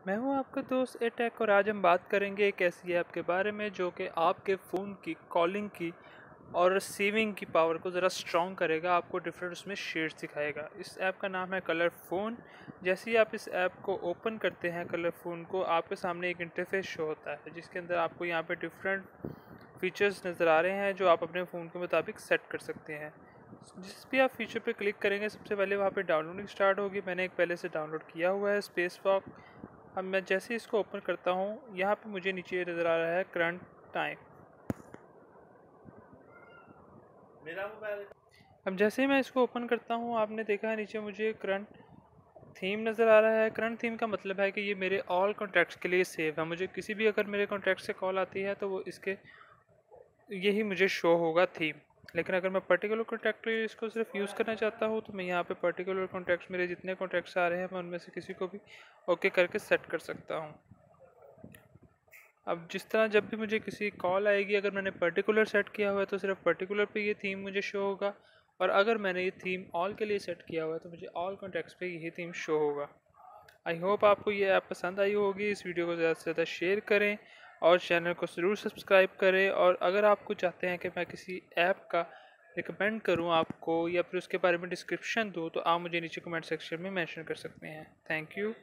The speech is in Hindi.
मैं हूं आपका दोस्त एटेक और आज हम बात करेंगे एक ऐसी ऐप के बारे में जो कि आपके फ़ोन की कॉलिंग की और रिसीविंग की पावर को ज़रा स्ट्रॉन्ग करेगा। आपको डिफरेंट उसमें शेड्स दिखाएगा। इस ऐप का नाम है कलर फ़ोन। जैसे ही आप इस ऐप को ओपन करते हैं कलर फ़ोन को, आपके सामने एक इंटरफेस शो होता है जिसके अंदर आपको यहाँ पे डिफरेंट फीचर्स नज़र आ रहे हैं जो आप अपने फ़ोन के मुताबिक सेट कर सकते हैं। जिस भी आप फीचर पे क्लिक करेंगे सबसे पहले वहाँ पे डाउनलोडिंग स्टार्ट होगी। मैंने एक पहले से डाउनलोड किया हुआ है स्पेस वॉक। अब मैं जैसे ही इसको ओपन करता हूँ यहाँ पे मुझे नीचे नज़र आ रहा है करंट टाइम। मेरा मोबाइल अब जैसे ही मैं इसको ओपन करता हूँ आपने देखा है नीचे मुझे करंट थीम नज़र आ रहा है। करंट थीम का मतलब है कि ये मेरे ऑल कॉन्टैक्ट्स के लिए सेव है। मुझे किसी भी अगर मेरे कॉन्टैक्ट से कॉल आती है तो वो इसके यही मुझे शो होगा थीम। लेकिन अगर मैं पर्टिकुलर कॉन्टैक्ट के लिए इसको सिर्फ यूज़ करना चाहता हूँ तो मैं यहाँ पे पर्टिकुलर कॉन्टैक्ट्स मेरे जितने कॉन्टैक्ट्स आ रहे हैं मैं उनमें से किसी को भी ओके करके सेट कर सकता हूँ। अब जिस तरह जब भी मुझे किसी कॉल आएगी अगर मैंने पर्टिकुलर सेट किया हुआ है तो सिर्फ पर्टिकुलर पे ये थीम मुझे शो होगा, और अगर मैंने ये थीम ऑल के लिए सेट किया हुआ है तो मुझे ऑल कॉन्टैक्ट्स पे यही थीम शो होगा। आई होप आपको ये ऐप पसंद आई होगी। इस वीडियो को ज़्यादा से ज़्यादा शेयर करें और चैनल को ज़रूर सब्सक्राइब करें। और अगर आपको चाहते हैं कि मैं किसी ऐप का रिकमेंड करूं आपको या फिर उसके बारे में डिस्क्रिप्शन दूं तो आप मुझे नीचे कमेंट सेक्शन में मेंशन कर सकते हैं। Thank you.